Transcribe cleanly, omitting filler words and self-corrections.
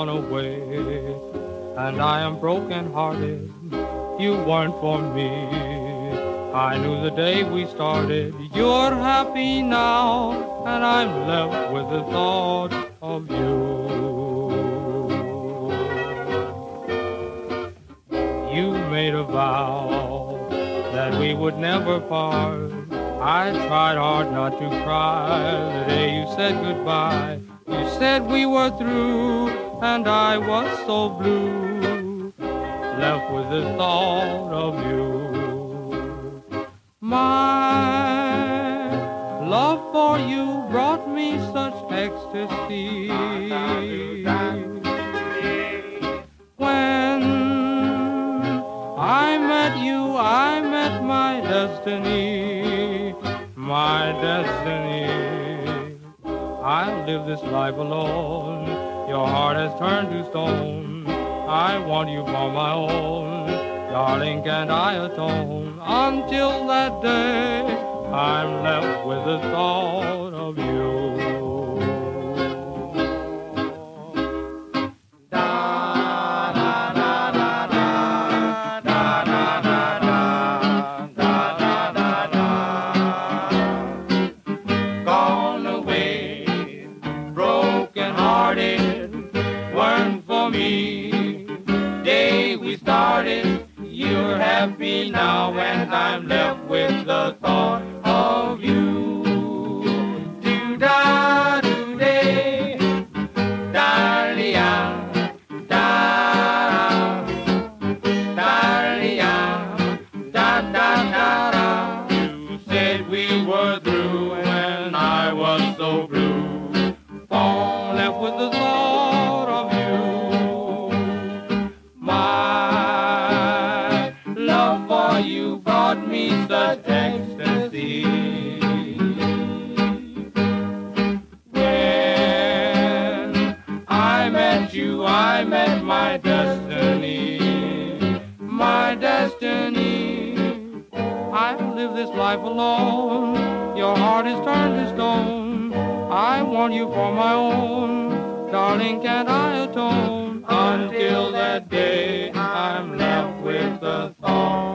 gone away, and I am broken-hearted. You weren't for me. I knew the day we started. You're happy now, and I'm left with the thought of you. You made a vow that we would never part. I tried hard not to cry the day you said goodbye. You said we were through, and I was so blue, left with the thought of you. My love for you brought me such ecstasy. When I met you, I met my destiny, my destiny. I'll live this life alone. Your heart has turned to stone. I want you for my own. Darling, can't I atone? Until that day, I'm left with the thought of you. Gone away, broken-hearted, weren't for me. Day we started, you're happy now, and I'm left with the thought of you. Do-da, do-day, da-li-ya, da, da-li-ya, da-da-da-da. You said we were through, and I was so blue, all left with the thought of you. My love for you brought me such ecstasy. When I met you, I met my destiny, my destiny. I live this life alone. Your heart is turned to stone. I want you for my own. Darling, can't I atone? Until that day, I'm left with the thought